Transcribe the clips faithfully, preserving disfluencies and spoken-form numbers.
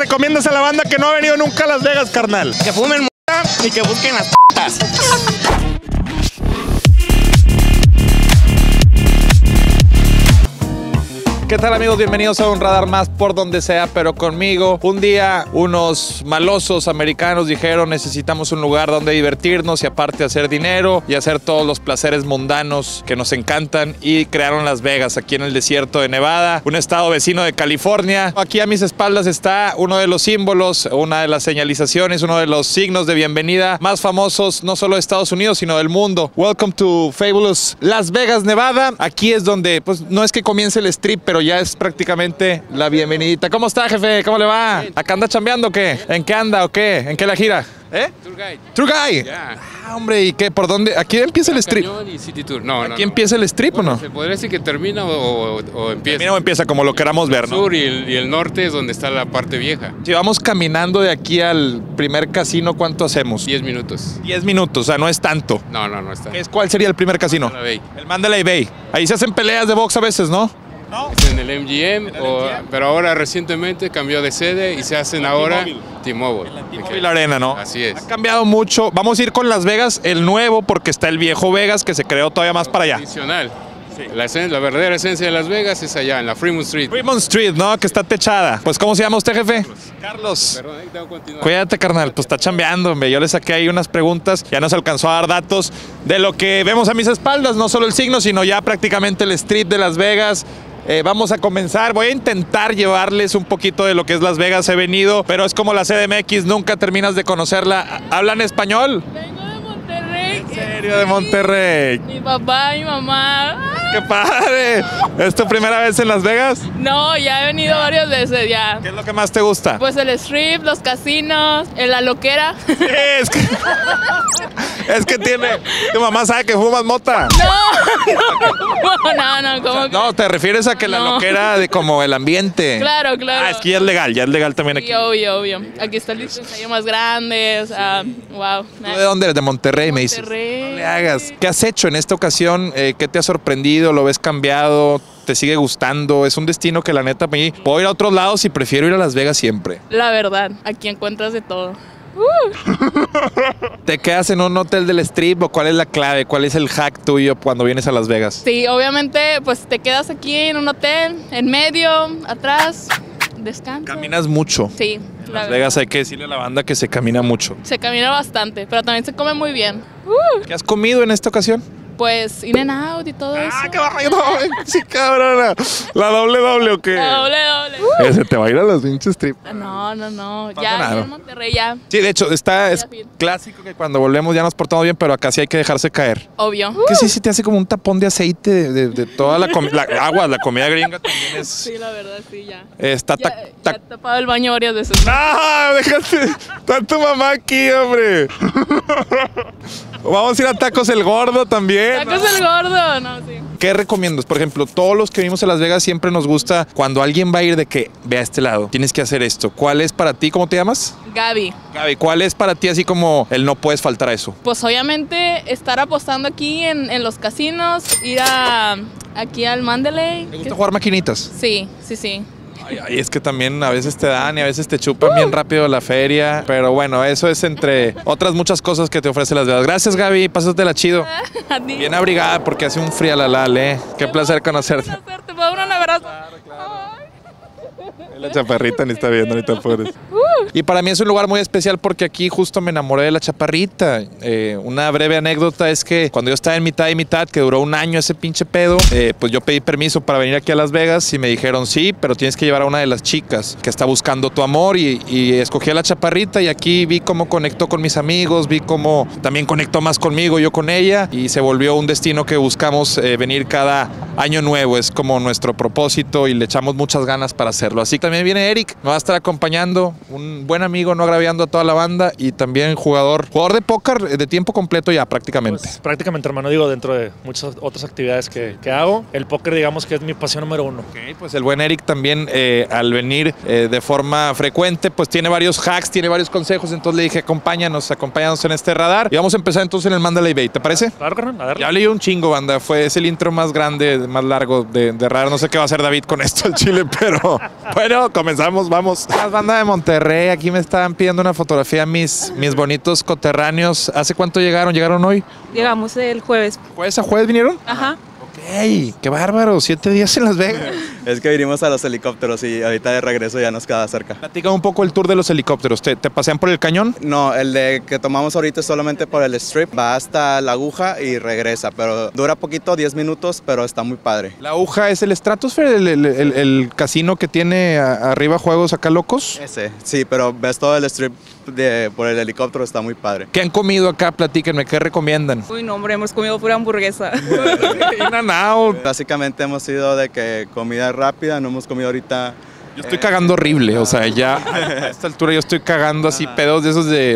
recomiendas a la banda que no ha venido nunca a Las Vegas, carnal? Que fumen mota y que busquen las p***as. ¿Qué tal, amigos? Bienvenidos a un radar más por donde sea, pero conmigo. Un día unos malosos americanos dijeron: necesitamos un lugar donde divertirnos y aparte hacer dinero y hacer todos los placeres mundanos que nos encantan, y crearon Las Vegas, aquí en el desierto de Nevada, un estado vecino de California. Aquí a mis espaldas está uno de los símbolos, una de las señalizaciones, uno de los signos de bienvenida más famosos, no solo de Estados Unidos, sino del mundo. Welcome to Fabulous Las Vegas, Nevada. Aquí es donde, pues, no es que comience el strip, pero ya es prácticamente la bienvenidita. ¿Cómo está, jefe? ¿Cómo le va? Bien. ¿Acá anda chambeando o qué? ¿En qué anda o qué? ¿En qué la gira? ¿Eh? Tour guide. Tour guide. Yeah. Ah, hombre, ¿y qué? ¿Por dónde? ¿Aquí empieza el strip? Cañón y City Tour. No, ¿Aquí no, empieza el strip bueno, o no? Se podría decir que termina o, o, o empieza. Termina o empieza, como lo queramos ver, ¿no? El sur y el, y el norte es donde está la parte vieja. Si vamos caminando de aquí al primer casino, ¿cuánto hacemos? diez minutos. diez minutos, o sea, no es tanto. No, no, no está. ¿Es, ¿Cuál sería el primer casino? Mandalay Bay. El Mandalay Bay. Ahí se hacen peleas de box a veces, ¿no? ¿No? Es en el M G M, o, pero ahora recientemente cambió de sede y se hacen ahora T-Mobile. T-Mobile okay. Arena, ¿no? Así es. Ha cambiado mucho. Vamos a ir con Las Vegas, el nuevo, porque está el viejo Vegas que se creó todavía más para allá. Tradicional. Sí. La, la verdadera esencia de Las Vegas es allá, en la Fremont Street. Fremont Street, ¿no? Que está techada. Pues, ¿cómo se llama usted, jefe? Carlos. Carlos. Perdón, ahí tengo que continuar. Cuídate, carnal. Pues está chambeando, hombre. Yo le saqué ahí unas preguntas. Ya nos alcanzó a dar datos de lo que vemos a mis espaldas. No solo el signo, sino ya prácticamente el strip de Las Vegas. Eh, vamos a comenzar. Voy a intentar llevarles un poquito de lo que es Las Vegas. He venido, pero es como la C D M X, nunca terminas de conocerla. ¿Hablan español? Vengo de Monterrey. ¿En serio? De Monterrey. Mi papá, mi mamá. ¡Qué padre! ¿Es tu primera vez en Las Vegas? No, ya he venido varias veces ya. ¿Qué es lo que más te gusta? Pues el strip, los casinos, la loquera. Sí, es que, es que tiene... Tu mamá sabe que fumas mota. No, no, no, ¿cómo o sea, que? No, te refieres a que la No. loquera de como el ambiente. Claro, claro. Ah, es que ya es legal, ya es legal también aquí. Sí, obvio, obvio. Aquí está el dispensario más grande, o sea, wow. ¿Tú de dónde eres? De Monterrey, me dices. Monterrey. No le hagas. ¿Qué has hecho en esta ocasión? Eh, ¿Qué te ha sorprendido? ¿Lo ves cambiado? ¿Te sigue gustando? Es un destino que la neta me... Puedo ir a otros lados y prefiero ir a Las Vegas siempre. La verdad, aquí encuentras de todo. ¿Te quedas en un hotel del strip o cuál es la clave? ¿Cuál es el hack tuyo cuando vienes a Las Vegas? Sí, obviamente, pues te quedas aquí en un hotel, en medio, atrás, descansas. Caminas mucho. Sí. En Las Vegas hay que decirle a la banda que se camina mucho. Se camina bastante, pero también se come muy bien. ¿Qué has comido en esta ocasión? Pues In and Out y todo eso. ¡Ah, qué barrio! Sí, cabrona. ¿La doble doble o qué? La doble doble. Eh, se te va a ir a los pinches trip. No, no, no. pasa Ya, nada. ya en Monterrey ya. Sí, de hecho, está, es Ya, fin. clásico que cuando volvemos ya nos portamos bien, pero acá sí hay que dejarse caer. Obvio. Que sí, sí te hace como un tapón de aceite de, de- de toda la comida. Agua, la comida gringa también es... Sí, la verdad, sí, ya. Está Ya, ta- ya ta- he tapado el baño varias veces. ¡Ah! Déjate. Está tu mamá aquí, hombre. Vamos a ir a Tacos el Gordo también. Tacos el gordo, no, sí. ¿Qué recomiendas? Por ejemplo, todos los que vimos a Las Vegas siempre nos gusta cuando alguien va a ir de que ve a este lado, tienes que hacer esto. ¿Cuál es para ti? ¿Cómo te llamas? Gaby, Gaby, ¿cuál es para ti así como el no puedes faltar a eso? pues obviamente estar apostando aquí en, en los casinos, ir a aquí al Mandalay. ¿Te gusta jugar maquinitas? Sí, sí, sí. Ay, ay, es que también a veces te dan y a veces te chupan bien rápido la feria. Pero bueno, eso es entre otras muchas cosas que te ofrece Las Vegas. Gracias, Gaby. Pásatela chido. A ti. Bien abrigada porque hace un frialalal, ¿eh? Qué placer conocerte. Conocerte, ¿puedo dar un abrazo? La chaparrita ni está viendo, ni te apures. Y para mí es un lugar muy especial porque aquí justo me enamoré de la chaparrita. Eh, una breve anécdota es que cuando yo estaba en mitad y mitad, que duró un año ese pinche pedo, eh, pues yo pedí permiso para venir aquí a Las Vegas y me dijeron sí, pero tienes que llevar a una de las chicas que está buscando tu amor, y, y escogí a la chaparrita y aquí vi cómo conectó con mis amigos, vi cómo también conectó más conmigo, yo con ella, y se volvió un destino que buscamos eh, venir cada año nuevo. Es como nuestro propósito y le echamos muchas ganas para hacerlo. Así que también viene Eric, me va a estar acompañando, un un buen amigo, no agraviando a toda la banda, y también jugador, jugador de póker de tiempo completo ya prácticamente. Pues, prácticamente, hermano, digo, dentro de muchas otras actividades que, que hago, el póker, digamos que es mi pasión número uno. Ok, pues el buen Eric también eh, al venir eh, de forma frecuente, pues tiene varios hacks, tiene varios consejos, entonces le dije, acompáñanos, acompáñanos en este radar, y vamos a empezar entonces en el Mandalay Bay, ¿te parece? Claro, carnal, a darle. Ya leí un chingo, banda, fue es el intro más grande, más largo de, de radar, no sé qué va a hacer David con esto al chile, pero bueno, comenzamos, vamos. Las bandas de Monterrey, aquí me estaban pidiendo una fotografía mis, mis bonitos coterráneos. ¿Hace cuánto llegaron? ¿Llegaron hoy? Llegamos el jueves. ¿Jueves a jueves vinieron? Ajá. Ok, qué bárbaro, siete días en Las Vegas. Es que vinimos a los helicópteros y ahorita de regreso ya nos queda cerca. Platica un poco el tour de los helicópteros. ¿Te, te pasean por el cañón? No, el de que tomamos ahorita es solamente por el strip. Va hasta la aguja y regresa, pero dura poquito, diez minutos, pero está muy padre. La aguja es el Stratosphere, el, el, el, el casino que tiene a, arriba juegos acá locos. Ese, sí, pero ves todo el strip de, por el helicóptero, está muy padre. ¿Qué han comido acá? Platíquenme, ¿qué recomiendan? Uy, no, hombre, hemos comido pura hamburguesa. In and out. Básicamente hemos ido de que comida rápida, no hemos comido ahorita. Yo estoy cagando horrible, o sea, ya a esta altura yo estoy cagando así pedos de esos de...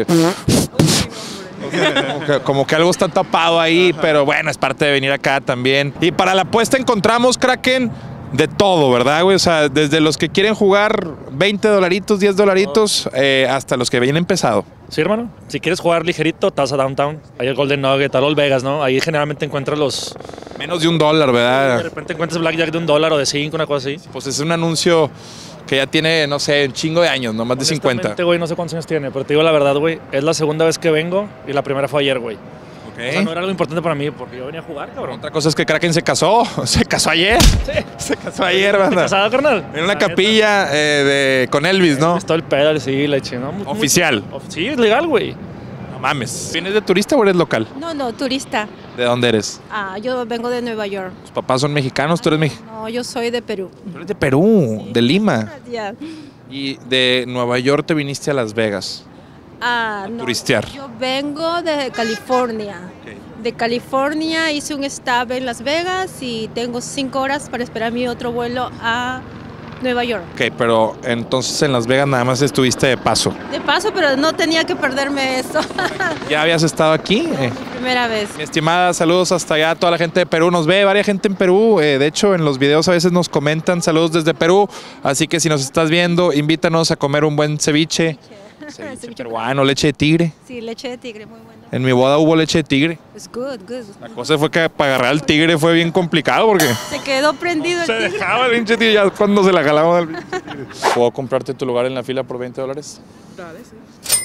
Como que, como que algo está tapado ahí, pero bueno, es parte de venir acá también. Y para la apuesta encontramos, Kraken, de todo, ¿verdad, güey? O sea, desde los que quieren jugar veinte dolaritos, diez dolaritos, eh, hasta los que vienen pesado. Sí, hermano. Si quieres jugar ligerito, te vas a Downtown. Ahí el Golden Nugget, a Las Vegas, ¿no? Ahí generalmente encuentras los... Menos de un dólar, De ¿verdad? repente encuentras Blackjack de un dólar o de cinco, una cosa así. Pues es un anuncio que ya tiene, no sé, un chingo de años, no más de cincuenta. Honestamente, güey, no sé cuántos años tiene, pero te digo la verdad, güey, es la segunda vez que vengo y la primera fue ayer, güey. O sea, no era algo importante para mí porque yo venía a jugar, cabrón. Otra cosa es que Kraken se casó, se casó ayer. Sí. Se casó ayer, ¿Estás banda. casado, carnal? En una La capilla eh, de, con Elvis, ¿no? neta, Está el pedal, sí, la eché, ¿no? Muy- muy- Oficial. Sí, es legal, güey. No mames. ¿Vienes de turista o eres local? No, no, turista. ¿De dónde eres? Ah, yo vengo de Nueva York. ¿Tus papás son mexicanos? ¿Tú eres mexicano? No, yo soy de Perú. Tú eres de Perú, de Lima. Ya. Y de Nueva York te viniste a Las Vegas. Ah, no. turistear. Yo vengo de California. De California hice un stop en Las Vegas y tengo cinco horas para esperar mi otro vuelo a Nueva York. Ok, pero entonces en Las Vegas nada más estuviste de paso. De paso, pero no tenía que perderme eso. ¿Ya habías estado aquí? Eh, Primera vez. Mi estimada, saludos hasta allá a toda la gente de Perú. Nos ve varias gente en Perú. Eh, de hecho, en los videos a veces nos comentan saludos desde Perú. Así que si nos estás viendo, invítanos a comer un buen ceviche. Ceviche Ceviche peruano, leche de tigre. Sí, leche de tigre, muy buena. En mi boda hubo leche de tigre. It's good, good. La cosa fue que para agarrar al tigre fue bien complicado porque Se quedó prendido el se tigre. dejaba el pinche tigre ya cuando se la jalaba al pinche tigre. ¿Puedo comprarte tu lugar en la fila por veinte dólares? Dale, sí.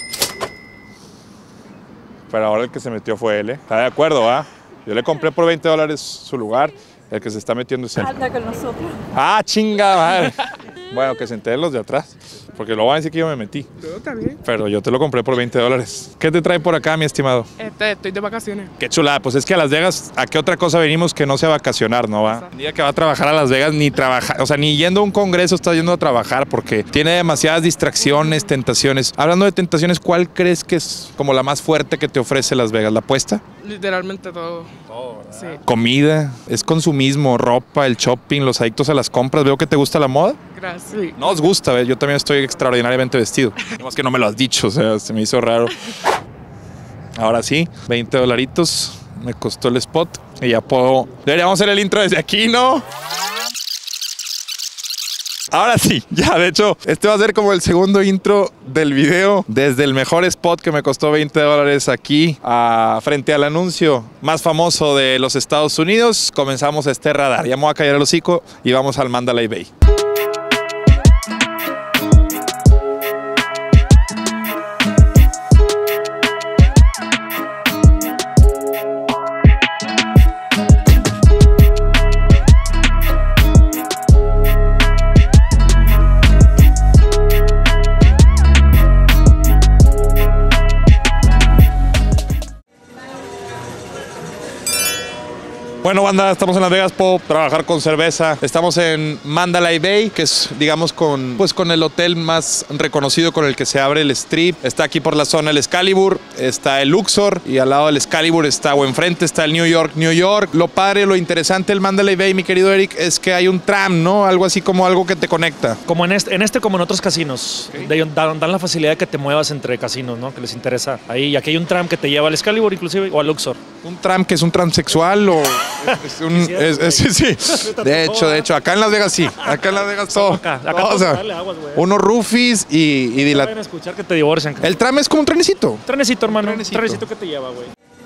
Pero ahora el que se metió fue él, ¿eh? ¿Está de acuerdo, ah? Yo le compré por veinte dólares su lugar. El que se está metiendo es él. Anda con nosotros. ¡Ah, chinga madre! Bueno, que se enteren los de atrás. Porque luego van a decir que yo me metí. Yo también. Pero yo te lo compré por veinte dólares. ¿Qué te trae por acá, mi estimado? Este, estoy de vacaciones. Qué chulada. Pues es que a Las Vegas, ¿a qué otra cosa venimos que no sea vacacionar, no va? El día que va a trabajar a Las Vegas, ni trabajar, o sea, ni yendo a un congreso está yendo a trabajar porque tiene demasiadas distracciones, tentaciones. Hablando de tentaciones, ¿cuál crees que es como la más fuerte que te ofrece Las Vegas? ¿La apuesta? Literalmente todo. Todo, sí. Comida, es consumismo, ropa, el shopping, los adictos a las compras. Veo que te gusta la moda. Gracias. Sí. No os gusta, ¿ves? Yo también estoy extraordinariamente vestido. Más que no me lo has dicho, o sea, se me hizo raro. Ahora sí, veinte dolaritos. Me costó el spot y ya puedo... Deberíamos hacer el intro desde aquí, ¿no? Ahora sí, ya, de hecho, este va a ser como el segundo intro del video desde el mejor spot que me costó veinte dólares aquí a, frente al anuncio más famoso de los Estados Unidos. Comenzamos este radar. Ya me voy a callar el hocico y vamos al Mandalay Bay. Bueno, Bueno, banda, estamos en Las Vegas Pop, trabajar con cerveza. Estamos en Mandalay Bay, que es, digamos, con, pues, con el hotel más reconocido con el que se abre el strip. Está aquí por la zona el Excalibur, está el Luxor, y al lado del Excalibur está, o enfrente está el New York, New York. Lo padre, lo interesante del Mandalay Bay, mi querido Eric, es que hay un tram, ¿no? Algo así como algo que te conecta. Como en este, en este como en otros casinos. Okay. De, dan, dan la facilidad de que te muevas entre casinos, ¿no? Que les interesa. Ahí, y aquí hay un tram que te lleva al Excalibur, inclusive, o al Luxor. ¿Un tram que es un transexual o...? Es un, es, es, sí, sí. De hecho, de hecho, acá en Las Vegas sí. Acá en Las Vegas todo. Acá, acá todo, o sea, aguas, unos roofies y... y no vayan a escuchar que te divorcian. El tram es como un trenecito. Trenecito, hermano. Trenecito, trenecito que te lleva, güey.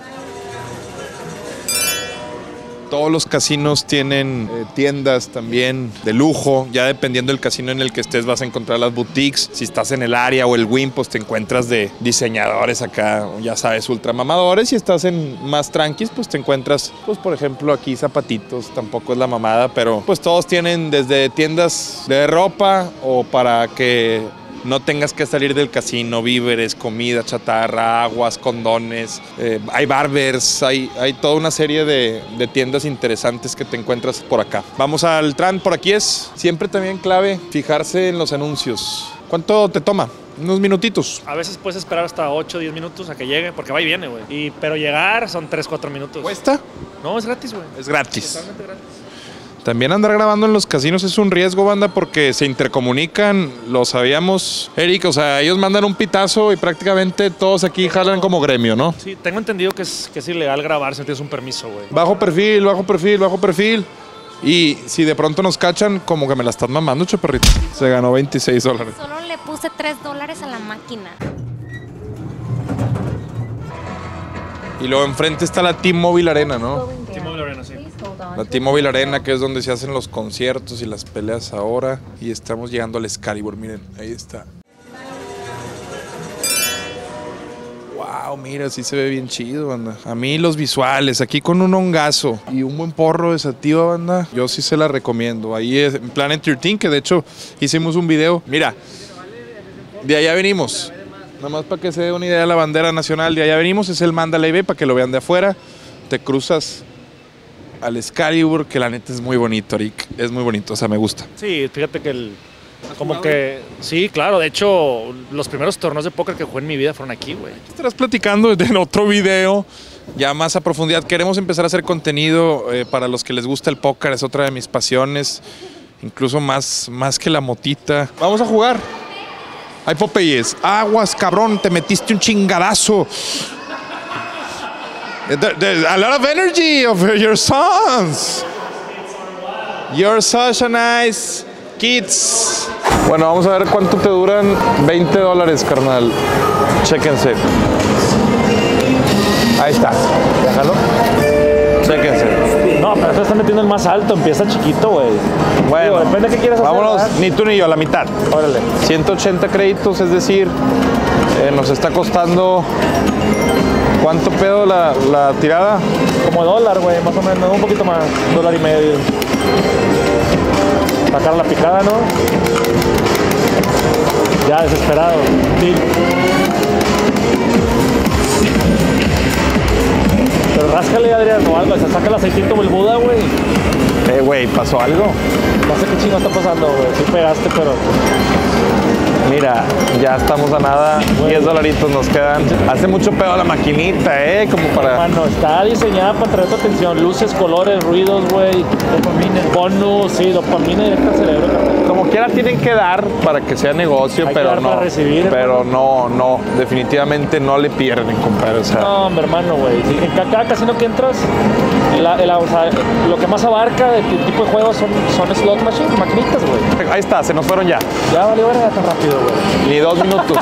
Todos los casinos tienen eh, tiendas también de lujo. Ya dependiendo del casino en el que estés vas a encontrar las boutiques. Si estás en el área o el Wynn, pues te encuentras de diseñadores acá, ya sabes, ultramamadores. Si estás en más tranquis, pues te encuentras, pues por ejemplo aquí zapatitos, tampoco es la mamada, pero pues todos tienen desde tiendas de ropa o para que no tengas que salir del casino, víveres, comida, chatarra, aguas, condones, eh, hay barbers, hay, hay toda una serie de, de tiendas interesantes que te encuentras por acá. Vamos al tram, por aquí es siempre también clave fijarse en los anuncios. ¿Cuánto te toma? Unos minutitos. A veces puedes esperar hasta ocho o diez minutos a que llegue, porque va y viene, güey. Y, pero llegar son tres, cuatro minutos. ¿Cuesta? No, es gratis, güey. Es gratis. Totalmente gratis. También andar grabando en los casinos es un riesgo, banda, porque se intercomunican, lo sabíamos, Eric, o sea, ellos mandan un pitazo y prácticamente todos aquí jalan como gremio, ¿no? Sí, tengo entendido que es, que es ilegal grabar si no tienes un permiso, güey. Bajo perfil, bajo perfil, bajo perfil. Y si de pronto nos cachan, como que me la estás mamando, chaparrito. Se ganó veintiséis dólares. Solo le puse tres dólares a la máquina. Y luego enfrente está la T-Mobile Arena, ¿no? T-Mobile Arena, sí. La T-Mobile Arena, que es donde se hacen los conciertos y las peleas ahora. Y estamos llegando al Excalibur, miren, ahí está. Wow, mira, sí se ve bien chido, banda. A mí los visuales, aquí con un hongazo y un buen porro de sativa, banda, yo sí se la recomiendo. Ahí es en Planet trece, que de hecho hicimos un video. Mira, de allá venimos. Nada más para que se dé una idea de la bandera nacional, de allá venimos, es el Mandalay Bay, para que lo vean de afuera. Te cruzas al Excalibur, que la neta es muy bonito, Rick. Es muy bonito, o sea, me gusta. Sí, fíjate que el... Como que... Sí, claro, de hecho, los primeros torneos de póker que jugué en mi vida fueron aquí, güey. Estarás platicando en otro video, ya más a profundidad. Queremos empezar a hacer contenido eh, para los que les gusta el póker, es otra de mis pasiones. Incluso más, más que la motita. Vamos a jugar. Hay Popeyes. Aguas, cabrón, te metiste un chingadazo. There's a lot of energy of your sons. You're such a nice kids. Bueno, vamos a ver cuánto te duran veinte dólares, carnal. Chéquense. Ahí está. Déjalo. Chéquense. No, pero tú estás metiendo el más alto. Empieza chiquito, güey. Bueno, digo, depende de qué quieras hacer. Vámonos, ¿verdad? Ni tú ni yo, la mitad. Órale. ciento ochenta créditos, es decir, eh, nos está costando... ¿Cuánto pedo la, la tirada? Como dólar, güey, más o menos, un poquito más, dólar y medio. Sacar la picada, ¿no? Ya, desesperado. Sí. Pero ráscale, Adrián, o algo, se saca el aceitito o el Buda, güey. Eh, güey, ¿pasó algo? No sé qué chingo está pasando, güey. Sí pegaste, pero... Mira, ya estamos a nada, diez dolaritos nos quedan. Hace mucho pedo la maquinita, ¿eh? Como para... Mano, está diseñada para traer tu atención. Luces, colores, ruidos, güey. Dopamina. Bonus, sí, dopamina directa al cerebro. Como quiera tienen que dar para que sea negocio, Hay pero que dar no. Para recibir, pero no, no, definitivamente no le pierden, compadre. O sea. No, mi hermano, güey. En cada casino que entras, la, la, o sea, lo que más abarca de este tipo de juegos son, son slot machines, maquinitas, güey. Ahí está, se nos fueron ya. Ya valió verga tan rápido, güey. Ni dos minutos.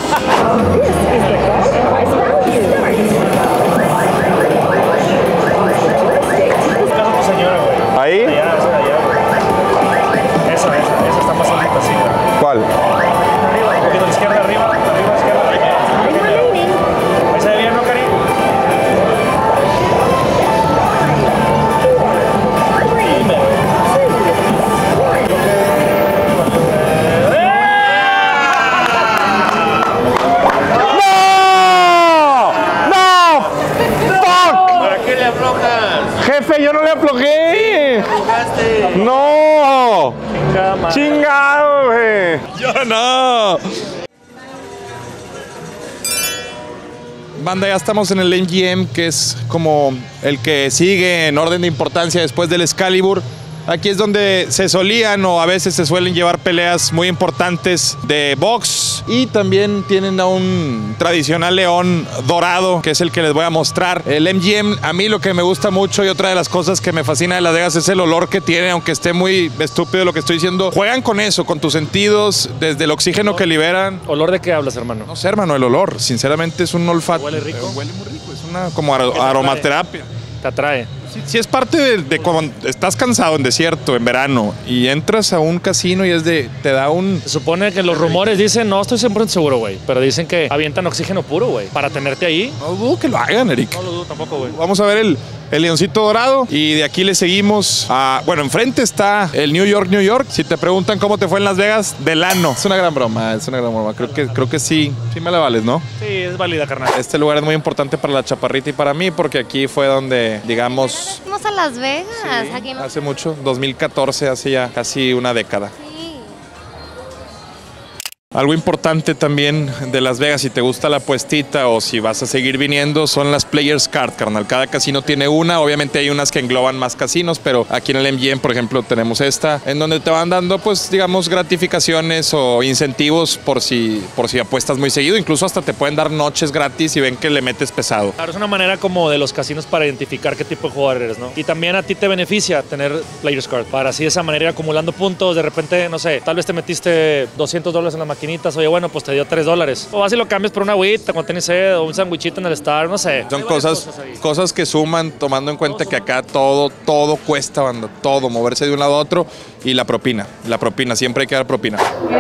¿Ahí? Allá, esa de allá, güey. Esa, esa, esa está más alta, sí, güey. ¿Cuál? Arriba, un poquito a la izquierda, arriba, arriba, a la izquierda. Ahí se ve bien, ¿no, Cari? F, yo no le aflojé. No. Chingado, güey. Yo no. Banda, ya estamos en el M G M, que es como el que sigue en orden de importancia después del Excalibur. Aquí es donde se solían o a veces se suelen llevar peleas muy importantes de box. Y también tienen a un tradicional león dorado, que es el que les voy a mostrar. El M G M, a mí lo que me gusta mucho y otra de las cosas que me fascina de Las Vegas es el olor que tiene, aunque esté muy estúpido lo que estoy diciendo. Juegan con eso, con tus sentidos, desde el oxígeno que liberan. ¿Olor de qué hablas, hermano? No sé, hermano, el olor. Sinceramente es un olfato. ¿Huele rico? Huele muy rico, es una como ar aromaterapia. Te atrae. Si sí, es parte de, de cuando estás cansado en desierto, en verano, y entras a un casino y es de, te da un... Se supone que los rumores dicen, no estoy cien por ciento seguro, güey, pero dicen que avientan oxígeno puro, güey, para tenerte ahí. No dudo que lo hagan, Eric. No lo dudo tampoco, güey. Vamos a ver el, el leoncito dorado y de aquí le seguimos a... Bueno, enfrente está el New York, New York. Si te preguntan cómo te fue en Las Vegas, del ano. Es una gran broma, es una gran broma. Creo que, creo que sí, sí me la vales, ¿no? Sí, es válida, carnal. Este lugar es muy importante para la chaparrita y para mí porque aquí fue donde, digamos... Fuimos a Las Vegas. Sí, Aquí no... hace mucho, dos mil catorce, hace ya casi una década. Sí. Algo importante también de Las Vegas, si te gusta la apuestita o si vas a seguir viniendo, son las Players Card, carnal. Cada casino tiene una, obviamente hay unas que engloban más casinos, pero aquí en el M G M, por ejemplo, tenemos esta, en donde te van dando, pues, digamos, gratificaciones o incentivos por si, por si apuestas muy seguido. Incluso hasta te pueden dar noches gratis y ven que le metes pesado. Claro, es una manera como de los casinos para identificar qué tipo de jugador eres, ¿no? Y también a ti te beneficia tener Players Card, para así de esa manera ir acumulando puntos. De repente, no sé, tal vez te metiste doscientos dólares en la maquinita. Oye, bueno, pues te dio tres dólares. O así lo cambias por una agüita cuando tienes sed o un sandwichito en el Star, no sé. Son cosas, cosas, cosas que suman, tomando en cuenta que acá todo, todo cuesta, banda. Todo, moverse de un lado a otro. Y la propina, la propina, siempre hay que dar propina.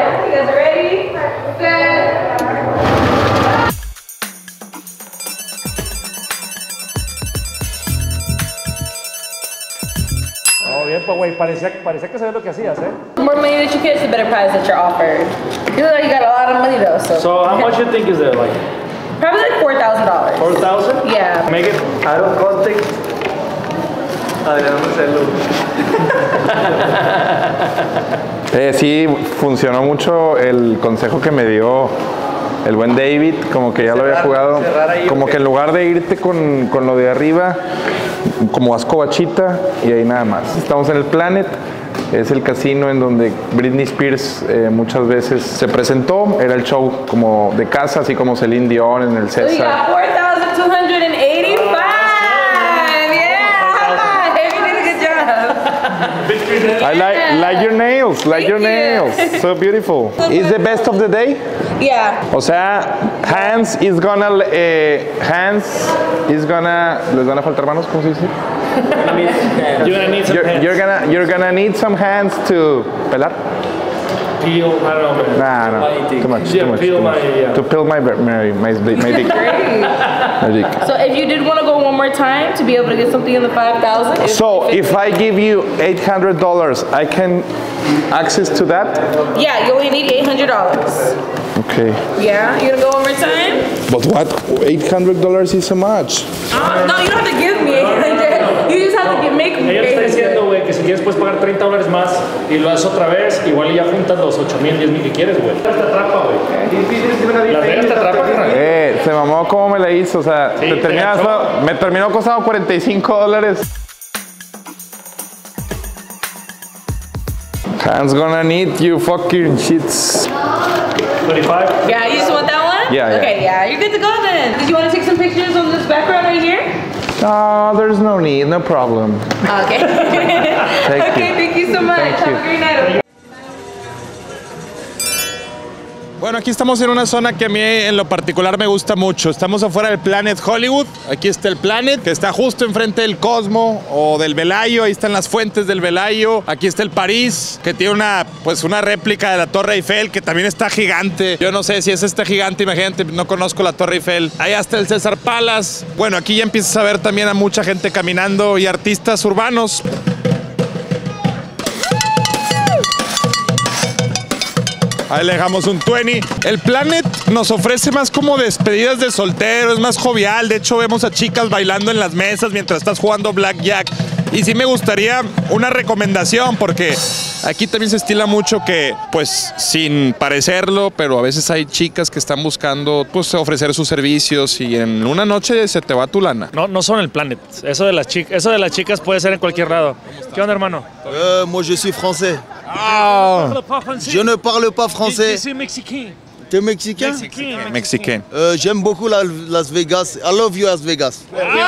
Oh, bien, pues, güey, parecía, parecía que sabías lo que hacías, ¿eh? The more money that you get, the better prize that you're offered. You know, you got a lot of money though, so. So, how much you think is there, like? Probably like four thousand dollars. Four thousand? Yeah. Make it. I don't contact. Adrián Marcelo. Eh, sí, funcionó mucho el consejo que me dio el buen David, como que ya cerrar, lo había jugado, ahí, como okay. Que en lugar de irte con, con lo de arriba, como vas covachita y ahí nada más. Estamos en el Planet, es el casino en donde Britney Spears eh, muchas veces se presentó, era el show como de casa, así como Celine Dion en el César. So you got four thousand two hundred eighty-five! I like, like your nails, like your nails, so beautiful. Is the best of the day? Yeah. O sea, Hans is gonna, eh, Hans is gonna, ¿les van a faltar manos? ¿Cómo se dice? You're gonna need some you're, hands. You're gonna, you're gonna need some hands to pelar. Peel, I don't know. Nah, no, too much, yeah, too much. Peel too my, much. yeah. To peel my, my, my, my dick. My dick. So if you did want to go one more time to be able to get something in the five thousand. So if I give you eight hundred dollars, I can access to that? Yeah, you only need eight hundred dollars. Okay. Yeah, you gonna go one more time? But what? eight hundred dollars is so much. Uh, no, you don't have to give me eight hundred. You just have to give, make me Ella te está diciendo, güey, que si quieres puedes pagar treinta dólares más y lo haces otra vez, igual ya juntas los ocho mil, diez mil que quieres, güey. Te atrapa, güey. Las Vegas te atrapa, carnal. Eh, se mamó cómo me la hizo, o sea, sí, te terminas, me terminó costando cuarenta y cinco dólares. Hands gonna need you fucking shits. twenty-five? Yeah, you just want that one? Yeah, yeah. Okay, yeah, you're good to go then. Did you want to take some pictures on this background right here? No, there's no need, no problem. Okay. Thank okay, you. thank you so much. Thank Have you. a great night. Bueno, aquí estamos en una zona que a mí en lo particular me gusta mucho. Estamos afuera del Planet Hollywood. Aquí está el Planet, que está justo enfrente del Cosmo o del Velayo. Ahí están las fuentes del Velayo. Aquí está el París, que tiene una, pues una réplica de la Torre Eiffel, que también está gigante. Yo no sé si es este gigante, imagínate, no conozco la Torre Eiffel. Ahí está el César Palace. Bueno, aquí ya empiezas a ver también a mucha gente caminando y artistas urbanos. Ahí le dejamos un veinte. El Planet nos ofrece más como despedidas de soltero, es más jovial. De hecho, vemos a chicas bailando en las mesas mientras estás jugando blackjack. Y sí me gustaría una recomendación, porque aquí también se estila mucho que, pues, sin parecerlo, pero a veces hay chicas que están buscando, pues, ofrecer sus servicios y en una noche se te va tu lana. No, no son el Planet. Eso de las chicas, eso de las chicas puede ser en cualquier lado. ¿Qué onda, hermano? Euh, moi, je suis français. Ah. Je ne parle pas français. Je suis mexicain. Tu es mexicain? Mexicain. Mexicain. Euh, J'aime beaucoup la- Las Vegas. I love you, Las Vegas.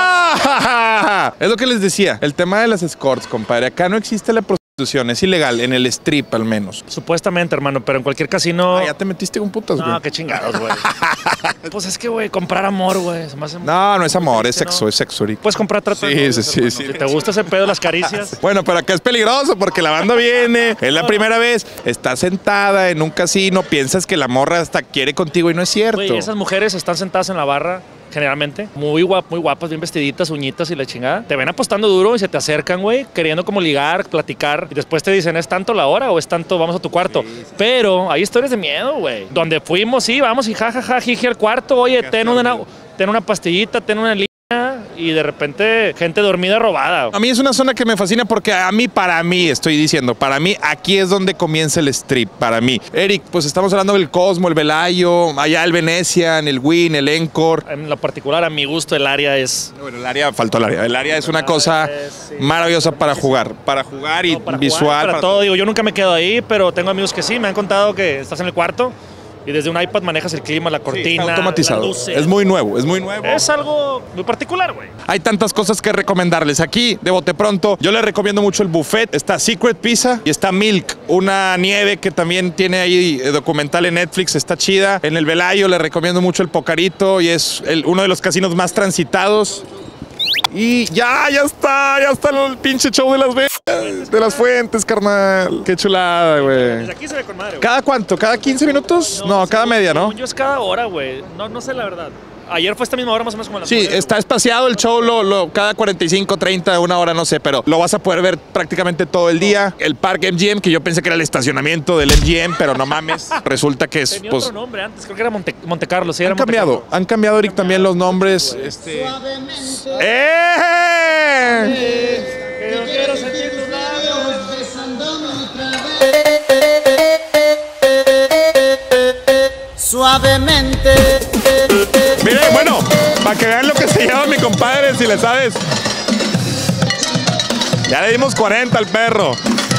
Ah, es lo que les decía, el tema de las escorts, compadre. Acá no existe la prostitución, es ilegal, en el strip al menos. Supuestamente, hermano, pero en cualquier casino... Ah, ya te metiste con putas, güey. No, qué chingados, güey. Pues es que, güey, comprar amor, güey. se me hace- No, no es amor, es ¿no? sexo, es sexo, Eric. Puedes comprar trato de Sí, novios, sí, sí, hermano. sí. Si te gusta ese pedo, las caricias... Bueno, pero acá es peligroso porque la banda viene, es la primera vez, está sentada en un casino, piensas que la morra hasta quiere contigo y no es cierto. Güey, esas mujeres están sentadas en la barra, generalmente, muy, guap, muy guapas, bien vestiditas, uñitas y la chingada. Te ven apostando duro y se te acercan, güey, queriendo como ligar, platicar. Y después te dicen, ¿es tanto la hora o es tanto, vamos a tu cuarto? Sí, sí. Pero hay historias de miedo, güey. Donde fuimos, sí, vamos y jajaja, jiji al cuarto. Oye, ten una, ten una pastillita, ten una línea. Y de repente, gente dormida robada. A mí es una zona que me fascina porque a mí, para mí, estoy diciendo, para mí, aquí es donde comienza el strip, para mí. Eric, pues estamos hablando del Cosmo, el Velayo, allá el Venetian, el Wynn, el Encore. En lo particular, a mi gusto, el área es... Bueno, el área, faltó el área. El área es una cosa maravillosa para jugar, para jugar y No, para visual. jugar, para, para todo. Digo, yo nunca me quedo ahí, pero tengo amigos que sí, me han contado que estás en el cuarto y desde un iPad manejas el clima, la cortina, Sí, está automatizado. las luces. Es muy nuevo, es muy nuevo. Es algo muy particular, güey. Hay tantas cosas que recomendarles. Aquí, de bote pronto, yo les recomiendo mucho el buffet. Está Secret Pizza y está Milk, una nieve que también tiene ahí eh, documental en Netflix, está chida. En el Velayo les recomiendo mucho el Pocarito y es el- uno de los casinos más transitados. Y ya, ya está, ya está el pinche show de Las Vegas, de las fuentes, carnal. Qué chulada, Desde güey. aquí se ve con madre, güey. ¿Cada cuánto? ¿Cada quince minutos? No, cada media, ¿no? Según yo es cada hora, güey. No, no sé la verdad. Ayer fue esta misma hora más o menos como la Sí, está espaciado el show, lo, lo- cada cuarenta y cinco, treinta, una hora, no sé, pero lo vas a poder ver prácticamente todo el día. El Parque M G M, que yo pensé que era el estacionamiento del M G M, pero no mames, resulta que es, Tenía pues, otro nombre antes, creo que era Monte, Monte Carlo. Sí, era han Monte cambiado, Carlo. han cambiado, Eric, también los nombres. Este... ¡Eh! Que yo quiero sentir tus labios. Suavemente. Miren, bueno, para que vean lo que se llama mi compadre, si le sabes. Ya le dimos cuarenta al perro.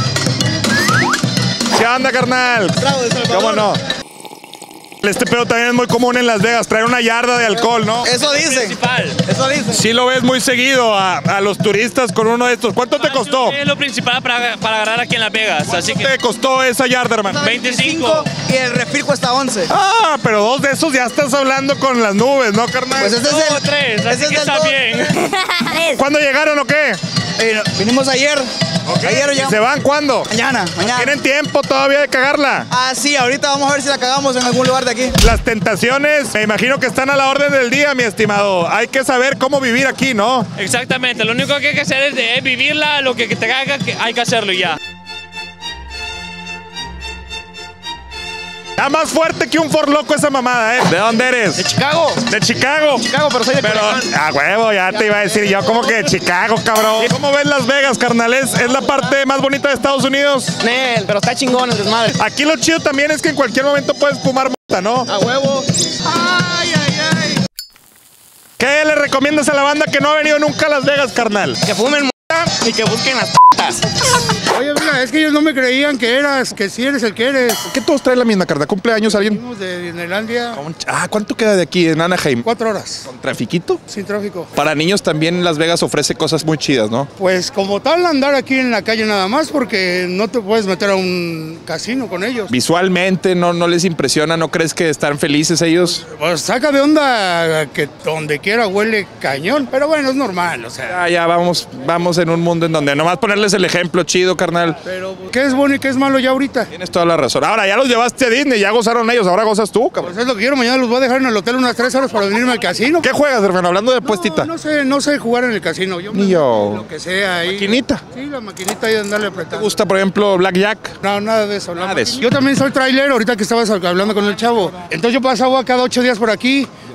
¿Qué onda, carnal? ¿Cómo no? Este pedo también es muy común en Las Vegas, traer una yarda de alcohol, ¿no? Eso dicen. Eso dicen. Sí lo ves muy seguido a, a los turistas con uno de estos. ¿Cuánto te costó? Es lo principal para, para agarrar aquí en Las Vegas. Así que ¿Cuánto te costó esa yarda, hermano? veinticinco. Y el refil cuesta once. Ah, pero dos de esos ya estás hablando con las nubes, ¿no, carnal? Pues ese es Dos o el. tres, así ese es que el está dos. bien. ¿Cuándo llegaron o qué? Eh, no, vinimos ayer. Ayer ya. ¿Y se van cuándo? Mañana, mañana. ¿Tienen tiempo todavía de cagarla? Ah, sí, ahorita vamos a ver si la cagamos en algún lugar de aquí. Las tentaciones, me imagino que están a la orden del día, mi estimado. Hay que saber cómo vivir aquí, ¿no? Exactamente, lo único que hay que hacer es, de- es vivirla, lo que te haga, que hay que hacerlo y ya. Está más fuerte que un forloco esa mamada, ¿eh? ¿De dónde eres? ¿De Chicago? De Chicago. Chicago, pero soy de Pero, Culiacán. a huevo, ya te iba a decir yo, como que de Chicago, cabrón. ¿Cómo ves Las Vegas, carnal? ¿Es, es la parte más bonita de Estados Unidos? Nel, pero está chingón el desmadre. Aquí lo chido también es que en cualquier momento puedes fumar mota, ¿no? A huevo. Ay, ay, ay. ¿Qué le recomiendas a la banda que no ha venido nunca a Las Vegas, carnal? Que fumen mota y que busquen las p***as. Oye, mira, es que ellos no me creían que eras, que sí eres el que eres. ¿Por qué todos traen la misma carta? ¿Cumpleaños alguien? Venimos de Disneylandia. Ah, ¿cuánto queda de aquí en Anaheim? Cuatro horas. ¿Con trafiquito? Sin tráfico. Para niños también Las Vegas ofrece cosas muy chidas, ¿no? Pues como tal andar aquí en la calle nada más porque no te puedes meter a un casino con ellos. Visualmente, ¿no, no les impresiona? ¿No crees que están felices ellos? Pues saca de onda que donde quiera huele cañón, pero bueno, es normal, o sea. Ah, ya vamos, vamos en un mundo en donde nomás ponerles el ejemplo chido, carnal. Pero ¿qué es bueno y qué es malo ya ahorita? Tienes toda la razón. Ahora ya los llevaste a Disney, ya gozaron ellos, ahora gozas tú, cabrón. Pues es lo que quiero, mañana los voy a dejar en el hotel unas tres horas para venirme al casino. ¿Qué juegas, hermano? Hablando de puestita. No, no sé, no sé jugar en el casino. Yo Ni me- yo. Lo que sea ahí. ¿Maquinita? Sí, la maquinita ahí de andarle ¿Te apretando. gusta, por ejemplo, Blackjack? No, nada de eso. Nada la de maquinita- eso. Yo también soy trailer, ahorita que estabas hablando con el chavo. Entonces yo pasaba cada ocho días por aquí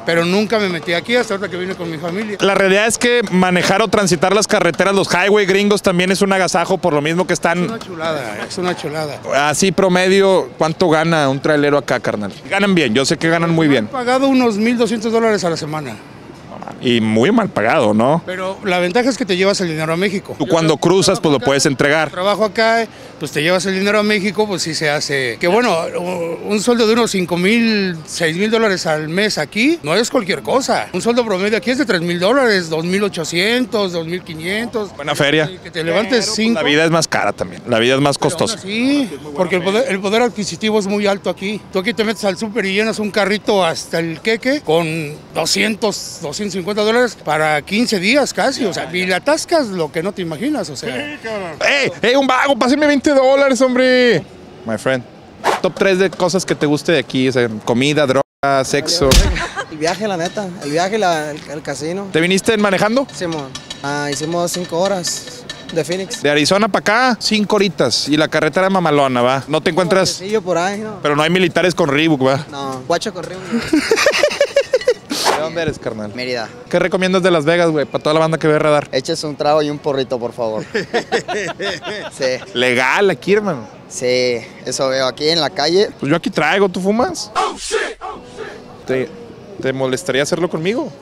pero nunca me metí aquí hasta ahora que vine con mi familia. La realidad es que manejar o transitar las carreteras, los highway gringos también es un agasajo, por lo mismo que están... Es una chulada, es una chulada. Así promedio, ¿cuánto gana un trailero acá, carnal? Ganan bien, yo sé que ganan muy bien. He pagado unos mil doscientos dólares a la semana. Y muy mal pagado, ¿no? Pero la ventaja es que te llevas el dinero a México. Tú cuando cruzas, pues lo puedes entregar. Trabajo acá, pues te llevas el dinero a México, pues sí se hace. Que bueno, un sueldo de unos cinco mil, seis mil dólares al mes aquí no es cualquier cosa. Un sueldo promedio aquí es de tres mil dólares, dos mil ochocientos, dos mil quinientos. Buena feria. Que te levantes cinco. La vida es más cara también, la vida es más costosa. Sí, porque el poder, el poder adquisitivo es muy alto aquí. Tú aquí te metes al súper y llenas un carrito hasta el queque con doscientos, doscientos cincuenta dólares para quince días casi, o sea, y le atascas lo que no te imaginas, o sea. ¡Ey! ¡Ey, un vago! ¡Pásenme veinte dólares, hombre! My friend. Top tres de cosas que te guste de aquí, o sea, comida, droga, sexo. El viaje, la neta, el viaje, la, el, el casino. ¿Te viniste manejando? Simón, ah, hicimos cinco horas de Phoenix. De Arizona para acá, cinco horitas, y la carretera mamalona, ¿va? ¿No te encuentras? Sí, yo por ahí, ¿no? Pero no hay militares con Reebok, ¿va? No, guacho con Reebok. ¿De dónde eres, carnal? Mérida. ¿Qué recomiendas de Las Vegas, güey? Para toda la banda que ve Radar. Eches un trago y un porrito, por favor. Sí. Legal aquí, hermano. Sí, eso veo aquí en la calle. Pues yo aquí traigo, ¿tú fumas? Oh, shit, oh, shit. ¿Te, ¿Te molestaría hacerlo conmigo?